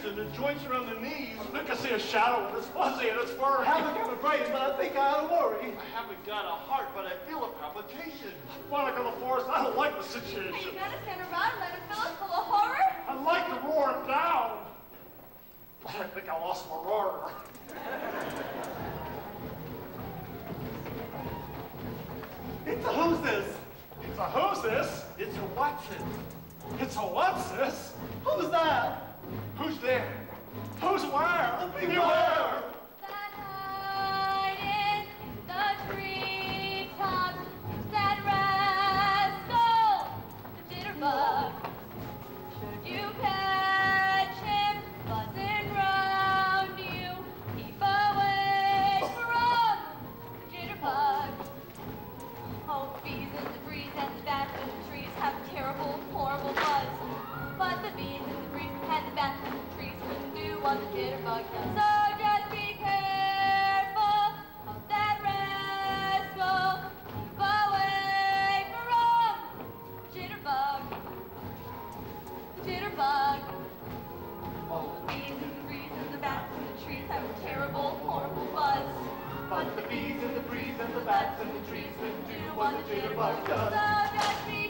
ears and the joints around the knees. I can see a shadow and it's fuzzy and it's fur. I haven't got a brain, but I think I ought to worry. I haven't got a heart, but I feel a palpitation. Monica LaForest, I don't like the situation. Are you gonna stand around and let it fill us full of horror? I'd like to roar him down. But I think I lost my roar. It's a who's this? It's a who's this? It's a what's this? It's a what's this? Who's that? Who's there? Who's where? Beware! That hide in the treetops, that rascal, the jitterbug. Should you catch him buzzing round you, keep away from the jitterbug. Oh, bees in the breeze and the bats in the trees have a terrible, horrible buzz. But the bees in the breeze and the bats in the trees couldn't do what the jitterbug does. So just be careful of that rascal. Keep away from the jitterbug. The jitterbug. Oh, the bees in the breeze and the bats in the trees have a terrible, horrible buzz. But the bees in the breeze and the bats in the trees couldn't do what the jitterbug does. So just be